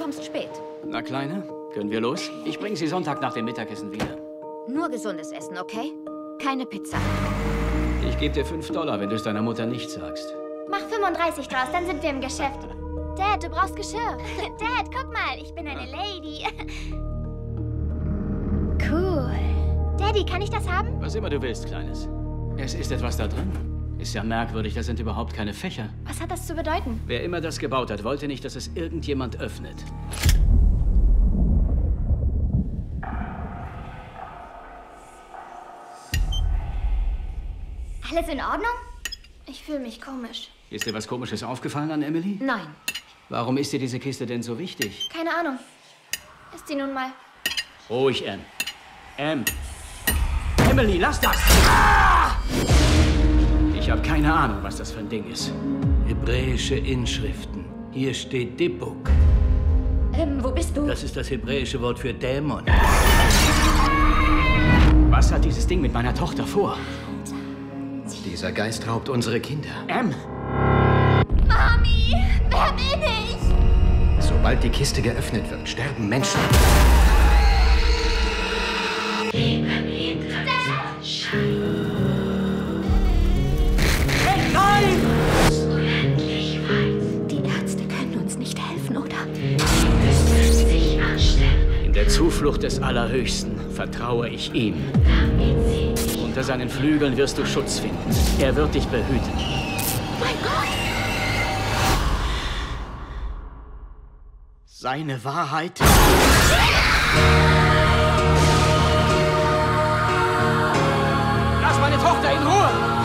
kommst spät. Na, Kleine, können wir los? Ich bringe Sie Sonntag nach dem Mittagessen wieder. Nur gesundes Essen, okay? Keine Pizza. Ich gebe dir $5, wenn du es deiner Mutter nicht sagst. Mach 35 draus, dann sind wir im Geschäft. Dad, du brauchst Geschirr. Dad, guck mal, ich bin eine Lady. Cool. Daddy, kann ich das haben? Was immer du willst, Kleines. Es ist etwas da drin. Ist ja merkwürdig, das sind überhaupt keine Fächer. Was hat das zu bedeuten? Wer immer das gebaut hat, wollte nicht, dass es irgendjemand öffnet. Alles in Ordnung? Ich fühle mich komisch. Ist dir was Komisches aufgefallen an Emily? Nein. Warum ist dir diese Kiste denn so wichtig? Keine Ahnung. Ist sie nun mal. Ruhig, Em. Emily, lass das! Ah! Ich habe keine Ahnung, was das für ein Ding ist. Hebräische Inschriften. Hier steht Dibuk. Wo bist du? Das ist das hebräische Wort für Dämon. Was hat dieses Ding mit meiner Tochter vor? Dieser Geist raubt unsere Kinder. Em! Mami, wer bin ich? Sobald die Kiste geöffnet wird, sterben Menschen. Nein! Die Ärzte können uns nicht helfen, oder? In der Zuflucht des Allerhöchsten vertraue ich ihm. Unter seinen Flügeln wirst du Schutz finden. Er wird dich behüten. Mein Gott! Seine Wahrheit. Lass meine Tochter in Ruhe!